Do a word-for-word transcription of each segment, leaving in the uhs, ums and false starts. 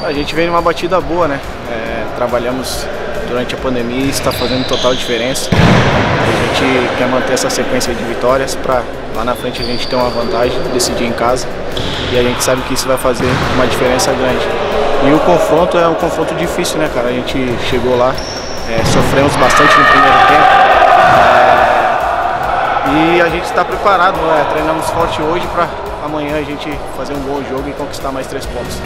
A gente vem numa batida boa, né? É, trabalhamos durante a pandemia e está fazendo total diferença. A gente quer manter essa sequência de vitórias para lá na frente a gente ter uma vantagem, decidir em casa. E a gente sabe que isso vai fazer uma diferença grande. E o confronto é um confronto difícil, né, cara? A gente chegou lá, é, sofremos bastante no primeiro tempo. É, e a gente está preparado, né? Treinamos forte hoje para amanhã a gente fazer um bom jogo e conquistar mais três pontos.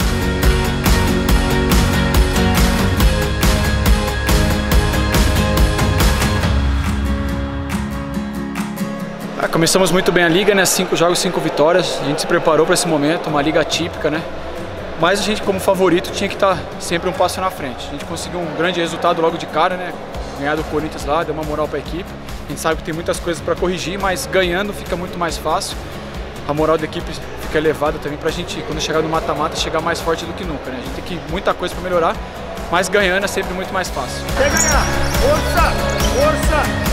Ah, começamos muito bem a liga, né? Cinco jogos, cinco vitórias. A gente se preparou para esse momento, uma liga atípica, né? Mas a gente, como favorito, tinha que estar sempre um passo na frente. A gente conseguiu um grande resultado logo de cara, né? Ganhar do Corinthians lá, deu uma moral para a equipe. A gente sabe que tem muitas coisas para corrigir, mas ganhando fica muito mais fácil. A moral da equipe fica elevada também para a gente, quando chegar no mata-mata, chegar mais forte do que nunca, né? A gente tem que, muita coisa para melhorar, mas ganhando é sempre muito mais fácil. Quer ganhar? Força! Força!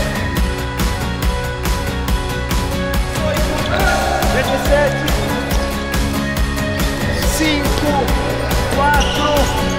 dezessete, cinco, quatro,